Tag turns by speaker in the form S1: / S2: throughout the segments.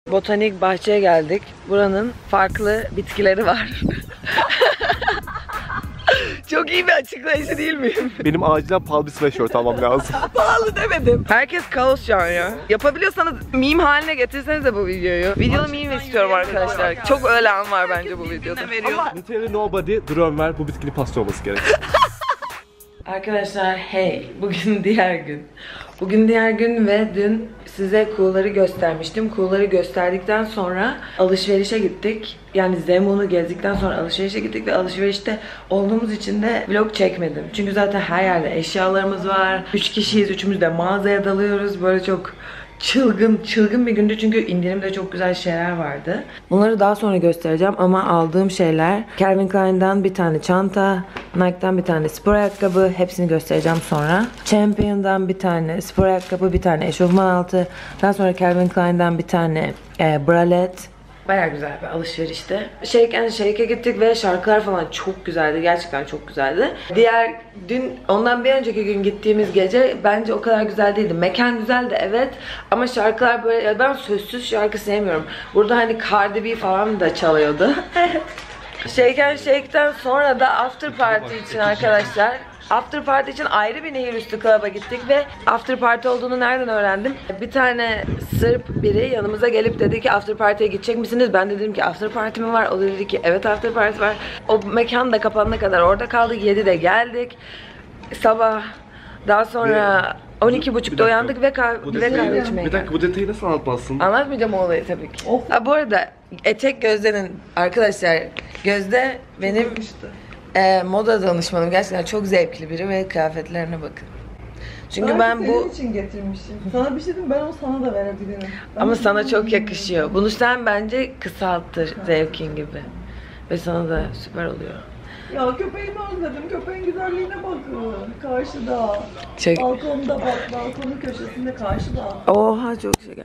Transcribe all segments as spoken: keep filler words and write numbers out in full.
S1: Botanik bahçeye geldik. Buranın farklı bitkileri var. Çok iyi bir açıklayıcı değil miyim?
S2: Benim acilen pahalı bir sweatshirt almam lazım.
S1: Pahalı demedim. Herkes kaos şu an ya. Yapabiliyorsanız meme haline getirsenize bu videoyu. Videolu meme istiyorum arkadaşlar. Çok öyle an var bence bu videoda. Ama...
S2: Literally nobody drone ver, bu bitkinin pasta olması gerek.
S1: Arkadaşlar hey, bugün diğer gün. Bugün diğer gün ve dün size kuğuları göstermiştim. Kuğuları gösterdikten sonra alışverişe gittik. Yani Zemun'u gezdikten sonra alışverişe gittik ve alışverişte olduğumuz için de vlog çekmedim. Çünkü zaten her yerde eşyalarımız var. Üç kişiyiz, üçümüz de mağazaya dalıyoruz. Böyle çok çılgın, çılgın bir gündü çünkü indirimde çok güzel şeyler vardı. Bunları daha sonra göstereceğim ama aldığım şeyler Calvin Klein'dan bir tane çanta, Nike'dan bir tane spor ayakkabı, hepsini göstereceğim sonra. Champion'dan bir tane spor ayakkabı, bir tane eşofman altı, daha sonra Calvin Klein'dan bir tane e, bralet. Bayağı güzel bir alışverişti. Shake and Shake'e gittik ve şarkılar falan çok güzeldi. Gerçekten çok güzeldi. Diğer dün, ondan bir önceki gün gittiğimiz gece bence o kadar güzel değildi. Mekan güzeldi evet ama şarkılar böyle, ben sözsüz şarkı sevmiyorum. Burada hani Cardi B falan da çalıyordu. Shake and Shake'ten sonra da after party için arkadaşlar. After party için ayrı bir Nehirüstü Club'a gittik ve after party olduğunu nereden öğrendim? Bir tane Sırp biri yanımıza gelip dedi ki after party'ye gidecek misiniz? Ben de dedim ki after party mi var? O da dedi ki evet after party var. O mekan da kapanana kadar orada kaldık. yedide geldik. Sabah daha sonra on iki buçukta uyandık ve kahve, ve kahve içmeye
S2: Bir dakika, bu detayı nasıl anlatmazsın?
S1: Anlatmayacağım o olayı tabii ki. Ha, bu arada etek Gözde'nin arkadaşlar, Gözde benim e, moda danışmanım. Gerçekten çok zevkli biri ve kıyafetlerine bakın. Çünkü
S3: Belki
S1: ben bu
S3: senin için getirmişim. Sana bir şey diyeyim, ben onu sana da verebilirim. Ben
S1: ama sana çok yakışıyor. Bunu sen bence kısalttır zevkin gibi. Ve sana da süper oluyor.
S3: Ya köpeğimi özledim. Köpeğin güzelliğine bakın. Karşıda.
S1: Çok...
S3: Balkonda bak. Balkonun köşesinde karşıda.
S1: Oha çok şeker.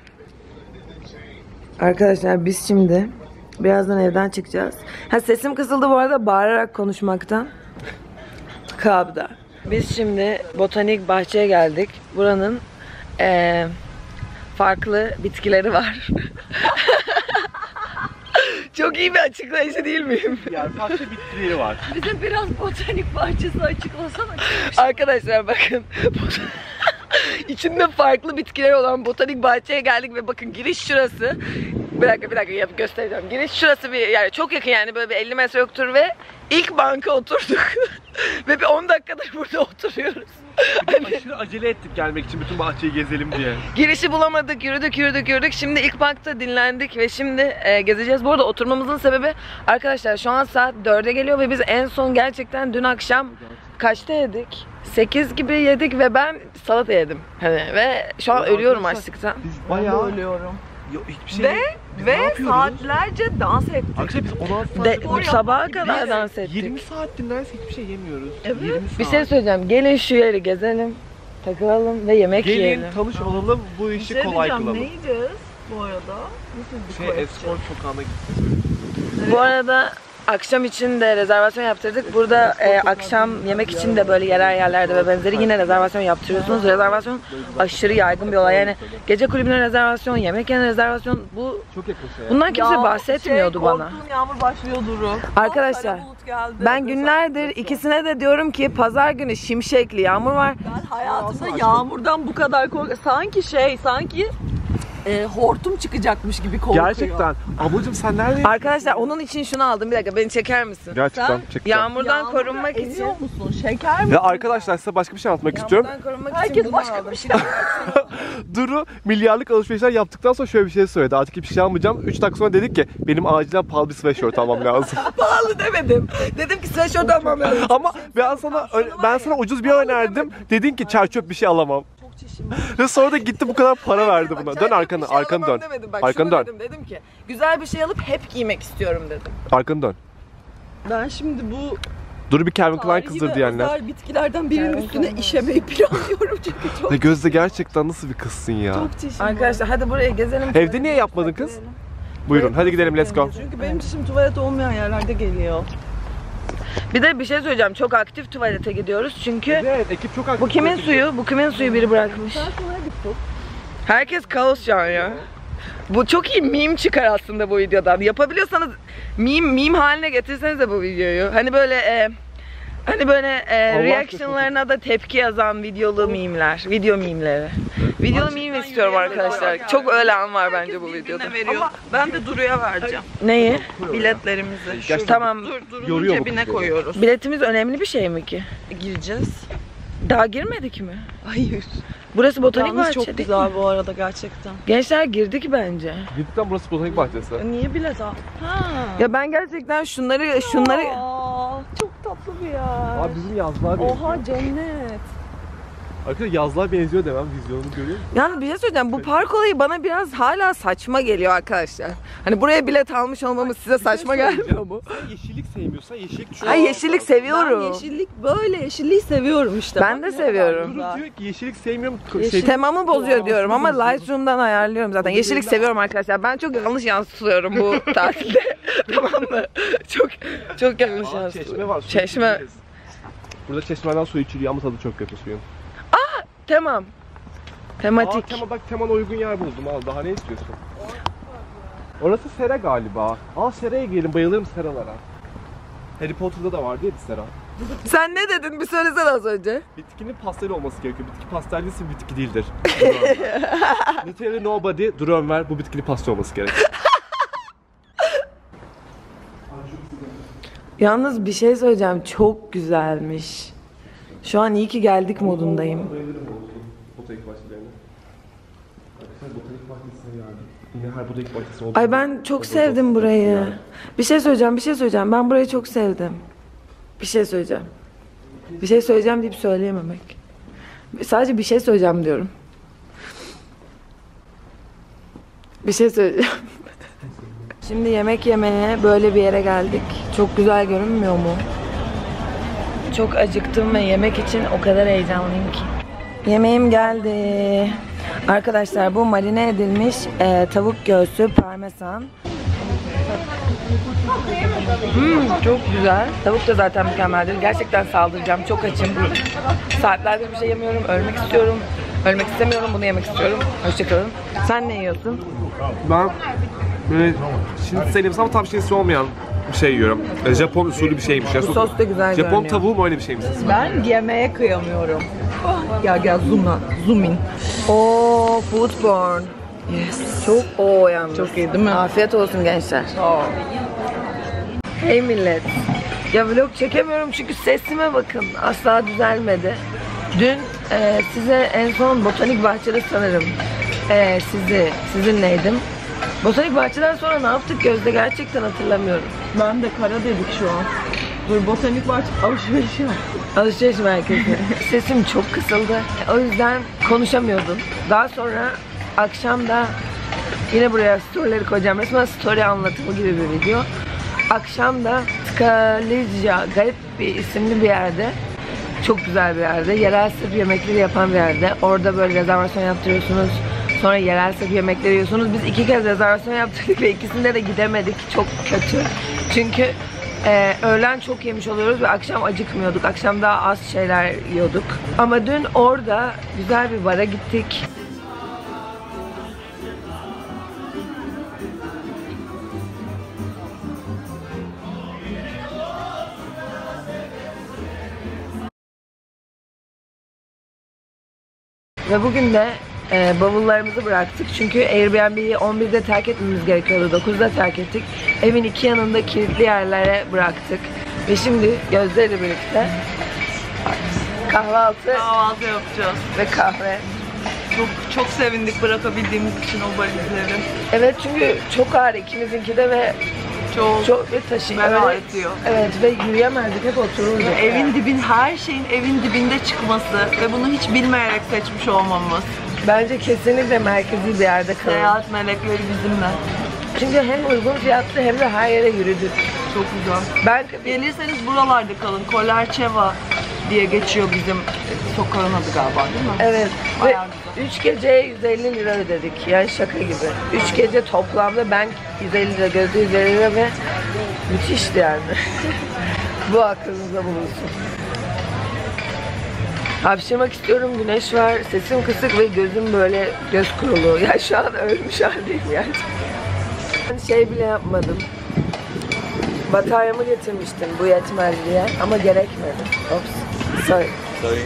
S1: Arkadaşlar biz şimdi birazdan evden çıkacağız. Ha, sesim kısıldı bu arada bağırarak konuşmaktan. Kabda. Biz şimdi botanik bahçeye geldik. Buranın ee, farklı bitkileri var. Çok iyi bir açıklayıcı değil miyim?
S2: Yani farklı bitkileri var.
S3: Bize biraz botanik bahçesi açıklasana.
S1: Arkadaşlar bakın. İçinde farklı bitkiler olan botanik bahçeye geldik ve bakın giriş şurası. Bir dakika bir dakika yap göstereceğim. Giriş şurası bir yani çok yakın yani böyle bir elli metre yoktur ve ilk banka oturduk. Ve bir on dakikadır burada oturuyoruz.
S2: Hani... Aşırı acele ettik gelmek için bütün bahçeyi gezelim diye.
S1: Girişi bulamadık, yürüdük yürüdük yürüdük. Şimdi ilk bankta dinlendik ve şimdi e, gezeceğiz. Bu arada oturmamızın sebebi arkadaşlar şu an saat dörde geliyor ve biz en son gerçekten dün akşam kaçta yedik? sekiz gibi yedik ve ben salata yedim. Hani ve şu an ya ölüyorum açlıktan.
S2: Biz bayağı
S3: ölüyorum.
S2: Yok hiçbir şey.
S3: Ve ve saatlerce dans ettik.
S2: Arkadaşlar biz on altı
S1: De,
S2: saat
S1: sabaha kadar dans ettik.
S2: yirmi saat dinlerse hiçbir şey yemiyoruz.
S3: Evet.
S1: Bir şey söyleyeceğim. Gelin şu yeri gezelim, takılalım ve yemek
S2: Gelin,
S1: yiyelim.
S2: Gelin tanış olalım, bu işi
S3: şey
S2: kolay kılalım.
S3: Ne yiyeceğiz bu arada? Nasıl bir
S2: Şey Escort sokağına gideceğiz.
S1: Bu arada akşam için de rezervasyon yaptırdık. Burada e, akşam yemek için de böyle yerel yerlerde ve benzeri yine rezervasyon yaptırıyorsunuz. Rezervasyon aşırı yaygın bir olay. Yani gece kulübüne rezervasyon, yemek yerine rezervasyon bu
S2: çok yakın şey.
S1: Bundan kimse
S3: ya,
S1: bahsetmiyordu
S3: şey,
S1: bana.
S3: Korktuğum yağmur başlıyor Duru.
S1: Arkadaşlar
S3: geldi,
S1: ben günlerdir ikisine de diyorum ki pazar günü şimşekli yağmur var.
S3: Ben hayatımda yağmurdan bu kadar korkuyorum. Sanki şey, sanki e, hortum çıkacakmış gibi korkuyor.
S2: Gerçekten. Ablacığım sen neredesin?
S1: Arkadaşlar onun için şunu aldım. Bir dakika beni çeker misin?
S2: Gerçekten
S3: Sen
S2: çekeceğim.
S1: Yağmurdan
S3: Yağmurda
S1: korunmak için.
S3: eriyor musun? Şeker mi?
S2: Ve arkadaşlar size başka bir şey anlatmak istiyorum.
S1: Yağmurdan korunmak
S3: Herkes
S1: için bunu
S3: başka
S1: aldım.
S3: bir şey.
S2: Duru milyarlık alışverişler yaptıktan sonra şöyle bir şey söyledi. Artık hiçbir şey almayacağım. üç dakika sonra dedik ki benim acilen pahalı bir sweatshirt almam lazım.
S1: Pahalı demedim. Dedim ki sweatshirt almam lazım.
S2: Ama ben sana ben sana ucuz bir önerdim. Dedin ki çer çöp bir şey alamam. Ve sonra da gitti bu kadar para verdi buna. Dön arkanı, arkanı dön. Arkanı dön.
S1: Dedim, dedim ki güzel bir şey alıp hep giymek istiyorum dedim.
S2: Arkanı dön.
S3: Ben şimdi bu
S2: Duru bir Calvin Klein
S3: tarihi
S2: kızdır
S3: ve
S2: diyenler.
S3: özel bitkilerden birinin
S1: Calvin
S3: üstüne
S1: Klein.
S3: işemeyi planlıyorum çünkü çok
S2: Ve Gözde gerçekten nasıl bir kızsın ya.
S3: çok çişim
S1: Arkadaşlar hadi buraya gezelim.
S2: Evde niye yapmadın kız? Buyurun hadi gidelim, let's go.
S3: var. Çünkü benim çişim tuvalet olmayan yerlerde geliyor.
S1: Bir de bir şey söyleyeceğim. Çok aktif tuvalete gidiyoruz çünkü
S2: Evet, ekip çok aktif.
S1: bu kimin suyu? Bu kimin suyu biri bırakmış.
S3: Sen sonra gittin.
S1: Herkes kaos şu an ya. Bu çok iyi meme çıkar aslında bu videodan. Yapabiliyorsanız meme, meme haline getirsenize bu videoyu. Hani böyle e, hani böyle e, reactionlarına da tepki yazan videolu meme'ler, video meme'leri. Videolu meme istiyorum arkadaşlar. Çok öyle an var bence bu videoda.
S3: Veriyor. Ama ben de Duru'ya vereceğim.
S1: Neyi?
S3: Biletlerimizi. Şu
S1: Tamam.
S3: Dur, Duru'nun
S2: Yoruyor bu
S3: cebine
S2: kızı.
S3: koyuyoruz.
S1: Biletimiz önemli bir şey mi ki?
S3: Gireceğiz.
S1: Daha girmedik mi?
S3: Hayır.
S1: Burası botanik
S3: Yalnız
S1: bahçe
S3: çok
S1: değil
S3: güzel
S1: mi?
S3: bu arada gerçekten.
S1: Gençler girdik bence.
S2: Cidden burası botanik bahçesi.
S3: Niye bilet al? Ha.
S1: Ya ben gerçekten şunları şunları
S3: Aa, çok tatlı bir yer.
S2: Abi bizim yazlığa benziyor.
S3: Oha cennet.
S2: Arkadaşlar yazlığa benziyor demem, vizyonunu görüyor musun?
S1: yani bir şey söyleyeceğim. Bu park olayı bana biraz hala saçma geliyor arkadaşlar. Hani buraya bilet almış olmamız size saçma gelmiyor mu?
S2: Sen yeşillik sevmiyorsan yeşillik düşün.
S1: Ay yeşillik seviyorum.
S3: Ben yeşillik böyle yeşilliği seviyorum işte.
S1: Ben
S3: Bak
S1: de
S3: ne kadar
S1: seviyorum.
S3: güzel.
S2: Diyor ki yeşillik sevmiyorum.
S3: Yeşil-
S2: Şey,
S1: Temamı bozuyor diyorum ama
S2: bozuyor.
S1: Lightroom'dan ayarlıyorum zaten. Yeşillik seviyorum arkadaşlar. Ben çok yanlış yansıtıyorum bu tatilde. Tamam mı? Çok çok yanlış
S2: Aa,
S1: yansıtıyorum.
S2: çeşme var. su
S1: Çeşme.
S2: içebiliriz. Burada çeşmeden su içiliyor ama tadı çok kötü suyun.
S1: Tamam. Tematik.
S2: Aa, tema, bak temana uygun yer buldum al. Daha ne istiyorsun? Orası sera galiba. Aa seraya gelin, bayılırım seralara. Harry Potter'da da var diye bir sera.
S1: Sen ne dedin? Bir söylesene az önce.
S2: Bitkinin pastel olması gerekiyor. Bitki pastellisi bir bitki değildir. Literally nobody, Duru Ömer, bu bitkinin pastel olması gerek.
S1: Yalnız bir şey söyleyeceğim. Çok güzelmiş. Şu an iyi ki geldik modundayım.
S2: Bayılırım olsun botanik bahçelerine. Arkadaşlar botanik bahçesine geldik. Yine her botanik bahçesi oldu.
S1: Ay ben çok sevdim burayı. Bir şey söyleyeceğim, bir şey söyleyeceğim. Ben burayı çok sevdim. Bir şey söyleyeceğim. Bir şey söyleyeceğim deyip söyleyememek. Sadece bir şey söyleyeceğim diyorum. Bir şey söyleyeceğim. Şimdi yemek yemeye böyle bir yere geldik. Çok güzel görünmüyor mu? Çok acıktım ve yemek için o kadar heyecanlıyım ki. Yemeğim geldi. Arkadaşlar bu marine edilmiş e, tavuk göğsü parmesan. Hmm, çok güzel. Tavuk da zaten mükemmeldir. Gerçekten saldıracağım. Çok açım. Saatlerdir bir şey yemiyorum. Ölmek istiyorum. Ölmek istemiyorum. Bunu yemek istiyorum. Hoşçakalın. Sen ne yiyorsun?
S2: Ben böyle şinitzel ama tam şinitzel olmayan bir şey yiyorum. E, Japon usulü bir şeymiş. Ya.
S1: Bu sos da güzel
S2: Japon
S1: görünüyor.
S2: tavuğu mu öyle bir şey mi?
S3: Ben yemeğe kıyamıyorum. Oh, gel gel zoom lan. Zoom in.
S1: Oo, foodborne.
S3: Yes.
S1: Çok o yalnız.
S3: Çok iyi değil mi?
S1: Afiyet olsun gençler.
S3: Oh.
S1: Hey millet. Ya vlog çekemiyorum çünkü sesime bakın. Asla düzelmedi. Dün e, size en son botanik bahçede sanırım e, sizi sizinleydim. Botanik bahçeden sonra ne yaptık Gözde gerçekten hatırlamıyorum.
S3: Ben de kara dedik şu an. Dur botanik bahçe alışveriş yap.
S1: Alışveriş merkezi. Sesim çok kısıldı. O yüzden konuşamıyordum. Daha sonra akşam da yine buraya storyleri koyacağım. Resmen story anlatımı gibi bir video. Akşam da Skalizca, garip bir isimli bir yerde. Çok güzel bir yerde. Yerel Sırp yemekleri yapan bir yerde. Orada böyle rezervasyon yaptırıyorsunuz. Sonra yerel Sırp yemekleri yiyorsunuz. Biz iki kez rezervasyon yaptırdık ve ikisinde de gidemedik. Çok kötü. Çünkü Ee, öğlen çok yemiş oluyoruz ve akşam acıkmıyorduk. Akşam daha az şeyler yiyorduk. Ama dün orada güzel bir bara gittik. Ve bugün de e, bavullarımızı bıraktık. Çünkü Airbnb'yi on birde terk etmemiz gerekiyordu. dokuzda terk ettik. Evin iki yanında kilitli yerlere bıraktık. Ve şimdi Gözde ile birlikte kahvaltı
S3: Kahvaltı yapacağız.
S1: ve kahve.
S3: Çok çok sevindik bırakabildiğimiz için o valizleri.
S1: Evet çünkü çok ağır ikimizinki de ve
S3: Çok.
S1: çok bir taşı.
S3: Ben
S1: öyle-
S3: ağrıtıyor.
S1: Evet ve yürüyemezdik, hep otururduk.
S3: Evin dibin, her şeyin evin dibinde çıkması ve bunu hiç bilmeyerek seçmiş olmamız.
S1: Bence kesinlikle merkezi bir yerde kalın.
S3: Seyahat melekleri bizimle.
S1: Çünkü hem uygun fiyatlı hem de her yere yürüdük.
S3: Çok güzel.
S1: Ben
S3: Gelirseniz buralarda kalın. Kolarçeva diye geçiyor bizim sokağın adı galiba değil mi?
S1: evet ve
S3: Bayağı
S1: üç geceye yüz elli lira ödedik. Yani şaka gibi. üç gece toplamda ben yüz elli lira, Gözde yüz elli lira ve müthişti yani. Bu aklınızda bulunsun. Hapşırmak istiyorum, güneş var, sesim kısık ve gözüm böyle göz kurulu. Ya şu an ölmüş haldeyim gerçekten. Şey bile yapmadım. Bataryamı getirmiştim bu yetmez diye ama gerekmedi. Ops, sorry.
S2: Sorry.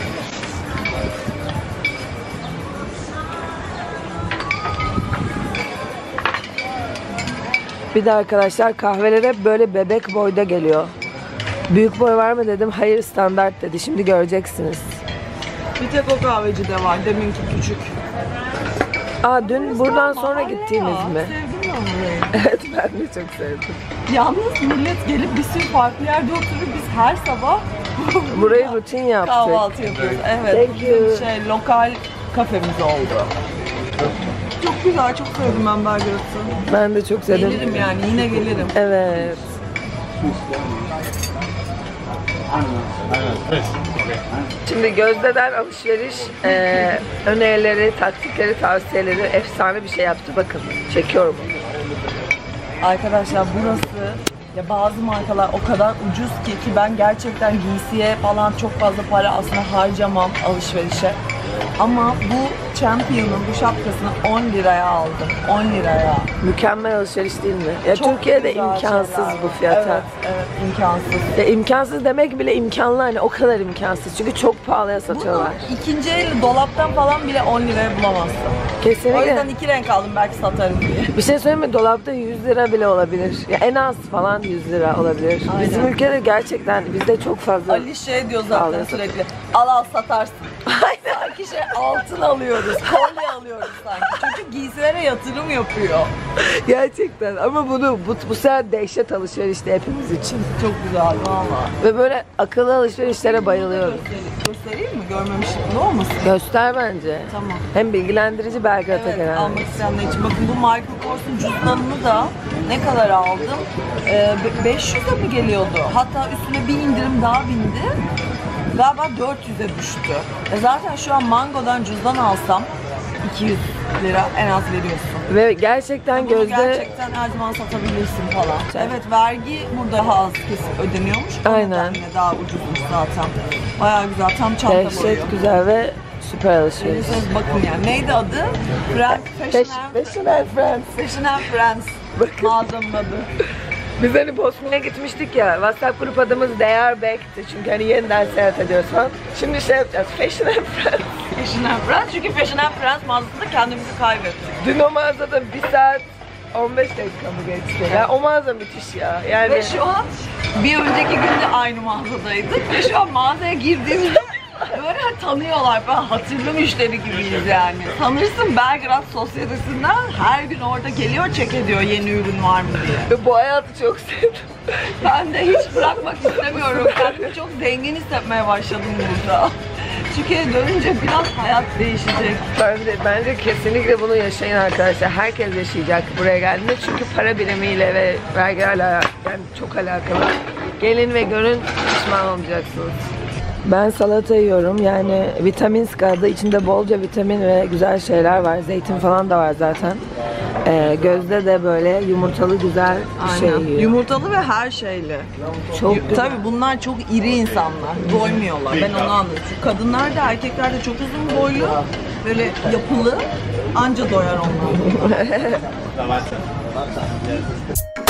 S1: Bir de arkadaşlar kahveler hep böyle bebek boyda geliyor. Büyük boy var mı dedim, hayır standart dedi. Şimdi göreceksiniz.
S3: Bir tek o kahveci de var, deminki küçük.
S1: Aa dün buradan sonra
S3: Var
S1: gittiniz
S3: ya,
S1: mi?
S3: Sevdim ben burayı.
S1: Evet ben de çok sevdim.
S3: Yalnız millet gelip bir sürü farklı yerde oturup biz her sabah
S1: Burayı rutin yaptık.
S3: kahvaltı yapıyoruz. Evet,
S1: Thank
S3: bizim
S1: you.
S3: şey lokal kafemiz oldu. Çok güzel, çok sevdim ben Belgrad'ı.
S1: Ben de çok sevdim.
S3: Gelirim yani, yine gelirim.
S1: Evet. Şimdi Gözde'den alışveriş e, önerileri, taktikleri, tavsiyeleri efsane bir şey yaptı. Bakın çekiyorum.
S3: Arkadaşlar burası, ya bazı markalar o kadar ucuz ki ki ben gerçekten giysiye falan çok fazla para aslında harcamam alışverişe. Ama bu Champion'un bu şapkasını on liraya aldım. on liraya.
S1: Mükemmel alışveriş değil mi? Ya
S3: Çok
S1: Türkiye'de
S3: güzel
S1: imkansız
S3: şeyler
S1: bu
S3: var.
S1: fiyata.
S3: Evet, evet imkansız.
S1: Ya imkansız demek bile imkanlı, hani o kadar imkansız. Çünkü çok pahalıya
S3: Bunu
S1: satıyorlar.
S3: ikinci el dolaptan falan bile on liraya bulamazsın. O yüzden
S1: Kesinlikle.
S3: iki renk aldım belki satarım diye.
S1: Bir şey söyleyeyim mi? Dolapta yüz lira bile olabilir. Ya en az falan yüz lira olabilir.
S3: Aynen.
S1: Bizim ülkede gerçekten bizde çok fazla.
S3: Ali şey diyor zaten
S1: Pahalıya
S3: sürekli. Al al satarsın. Sanki şey altın alıyoruz, kolye alıyoruz sanki. Çocuk giysilere yatırım yapıyor.
S1: Gerçekten ama bunu bu, bu sefer dehşet alışverişti hepimiz için.
S3: Çok güzel valla.
S1: Ve böyle akıllı alışverişlere bayılıyorum.
S3: Göstereyim, göstereyim mi? Görmemişim. Ne olmasın?
S1: Göster bence.
S3: Tamam.
S1: Hem bilgilendirici Belgrad'a
S3: Evet,
S1: gelen.
S3: almak isteyenler için. Bakın bu Michael Kors'un cüzdanını da ne kadar aldım? Ee, beş yüze mi geliyordu? Hatta üstüne bir indirim daha bindi. Galiba dört yüze düştü. E zaten şu an Mango'dan cüzdan alsam iki yüz lira en az veriyorsun.
S1: Ve gerçekten
S3: Bunu
S1: Gözde
S3: gerçekten her zaman satabilirsin falan. Evet, vergi burada daha az kesip ödeniyormuş. O
S1: Aynen.
S3: nedenle daha ucuzmuş zaten. Bayağı güzel, tam çanta boyu.
S1: dehşet güzel ve süper alışveriş.
S3: Gelirseniz bakın yani. Neydi adı? Friends, Fashion
S1: Fashion,
S3: and,
S1: fashion and Friends.
S3: Fashion and Friends.
S1: Bakın.
S3: Mağazanın adı.
S1: Biz hani Bosna'ya gitmiştik ya, WhatsApp grup adımız Değer Back'ti çünkü hani yeniden seyahat ediyoruz falan. Şimdi şey yapacağız, Fashion and Friends.
S3: Fashion and Friends. Çünkü Fashion and Friends mağazasında kendimizi kaybettik.
S1: Dün o mağazada bir saat on beş dakika mı geçti? Ya o mağaza müthiş ya. Yani
S3: Ve şu an bir önceki gün de aynı mağazadaydık. Ve şu an mağazaya girdiğimizde böyle tanıyorlar falan, hatırlı müşteri gibiyiz yani. Sanırsın Belgrad sosyetesinden her gün orada geliyor, check ediyor yeni ürün var mı diye.
S1: ve bu hayatı çok sevdim.
S3: Ben de hiç bırakmak istemiyorum. Kendimi çok zengin hissetmeye başladım burada. Türkiye'ye dönünce biraz hayat değişecek.
S1: Bence, bence kesinlikle bunu yaşayın arkadaşlar. Herkes yaşayacak buraya geldiğinde çünkü para birimiyle ve vergilerle yani çok alakalı. Gelin ve görün, pişman olmayacaksınız. Ben salata yiyorum. Yani Vitaminska adı, içinde bolca vitamin ve güzel şeyler var. Zeytin falan da var zaten. Ee, Gözde de böyle yumurtalı güzel bir şey yiyor.
S3: Yumurtalı ve her şeyli.
S1: Çok
S3: Yu-
S1: güzel.
S3: Tabii bunlar çok iri insanlar. Doymuyorlar. Ben onu anladım. Şu kadınlar da erkekler de çok uzun boylu, böyle yapılı. Anca doyar onlar.